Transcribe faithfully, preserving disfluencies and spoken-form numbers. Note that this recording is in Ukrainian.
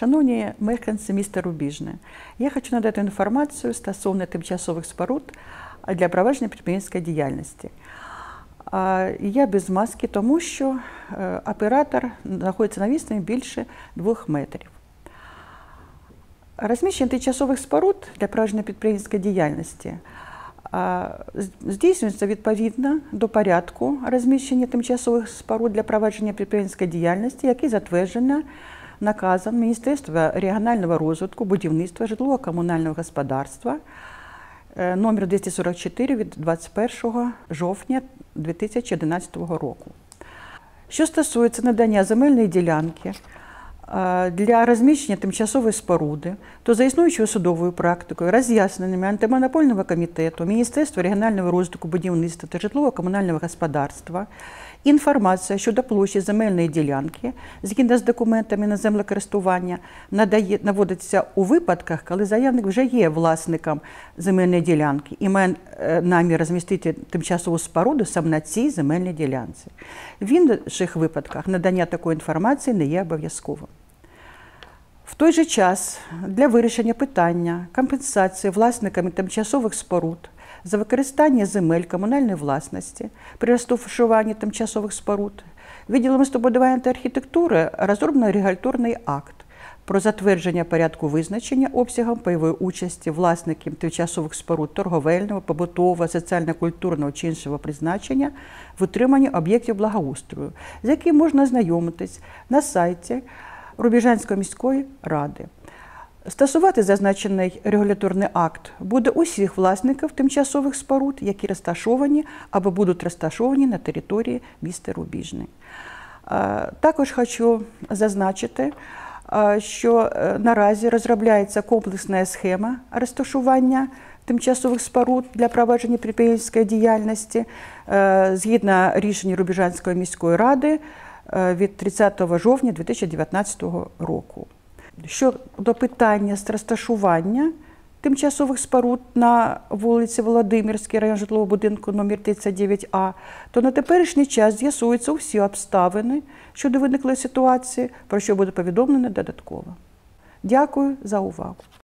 Шановні мешканці міста Рубіжне, я хочу надати інформацію стосовно тимчасових споруд для провадження підприємницької діяльності. Я без маски, тому що оператор знаходиться на відстані більше двох метрів. Розміщення тимчасових споруд для провадження підприємницької діяльності здійснюється відповідно до порядку розміщення тимчасових споруд для провадження підприємницької діяльності, який затверджено наказом Міністерства регіонального розвитку, будівництва, житлово-комунального господарства номер двісті сорок чотири від двадцять першого жовтня дві тисячі одинадцятого року. Що стосується надання земельної ділянки для розміщення тимчасової споруди, то за існуючою судовою практикою, роз'ясненнями Антимонопольного комітету, Міністерства регіонального розвитку, будівництва та житлово-комунального господарства, інформація щодо площі земельної ділянки, згідно з документами на землекористування, надає, наводиться у випадках, коли заявник вже є власником земельної ділянки і має намір розмістити тимчасову споруду саме на цій земельній ділянці. В інших випадках надання такої інформації не є обов'язковим. В той же час для вирішення питання компенсації власниками тимчасових споруд за використання земель комунальної власності при розташуванні тимчасових споруд відділом містобудування та архітектури розроблено регуляторний акт про затвердження порядку визначення обсягом пайової участі власників тимчасових споруд торговельного, побутового, соціально-культурного чи іншого призначення в утриманні об'єктів благоустрою, з яким можна ознайомитись на сайті Рубіжанської міської ради. Стосувати зазначений регуляторний акт буде усіх власників тимчасових споруд, які розташовані або будуть розташовані на території міста Рубіжне. Також хочу зазначити, що наразі розробляється комплексна схема розташування тимчасових споруд для провадження підприємницької діяльності згідно рішення Рубіжанської міської ради від тридцятого жовтня дві тисячі дев'ятнадцятого року. Щодо питання з розташування тимчасових споруд на вулиці Володимирській, район житлового будинку номер тридцять дев'ять А, то на теперішній час з'ясуються всі обставини щодо виниклої ситуації, про що буде повідомлено додатково. Дякую за увагу.